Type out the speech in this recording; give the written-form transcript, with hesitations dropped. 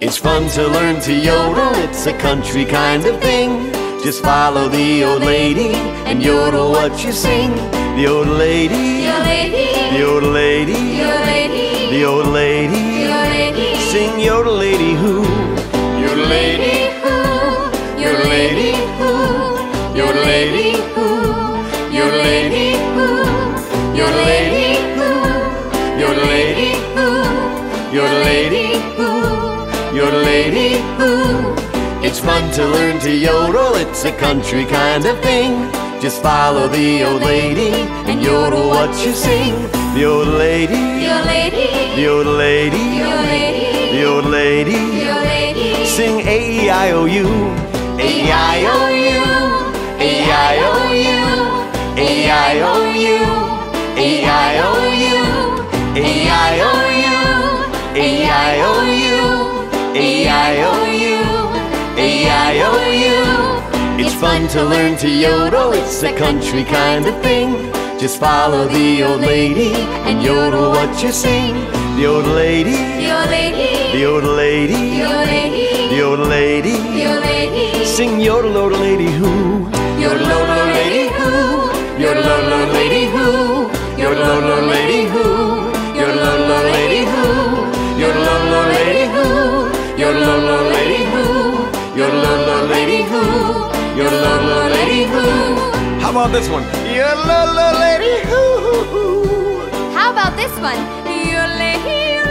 It's fun to learn to yodel, it's a country kind of thing. Just follow the old lady and yodel what you sing. The old lady, the old lady, the old lady, sing Yodel Lady Who. Yodel Lady Who, Yodel Lady Who, Yodel Lady Who, Yodel Lady Who, Yodel Lady Who, Yodel Lady Who, Yodel Lady Who, Yodel Lady Who. It's fun to learn to yodel, it's a country kind of thing. Just follow the old lady and yodel what you sing. The old lady, the old lady, the old lady, sing A-E-I-O-U, A-E-I-O-U, A-E-I-O-U, A-E-I-O-U, A-E-I-O-U, A-E-I-O-U, A-E-I-O-U, A-E-I-O-U, A-E-I-O-U. It's fun to learn to yodel, it's a country kind of thing. Just follow the old lady and yodel what you sing. The old lady, the old lady, the old lady, sing Yodel Lady Lady Who. Yodel Lady Lady Who, Yodel Lady Lady Who, Yodel Lady Lady Who, Yodel Lady Lady Who, Yodel Lady Lady Who, Yodel Lady Who, Yodel Lady Who, Yodel Lady Who. How about this one? Yodel Lady Who. How about this one? Yodel Lady Who.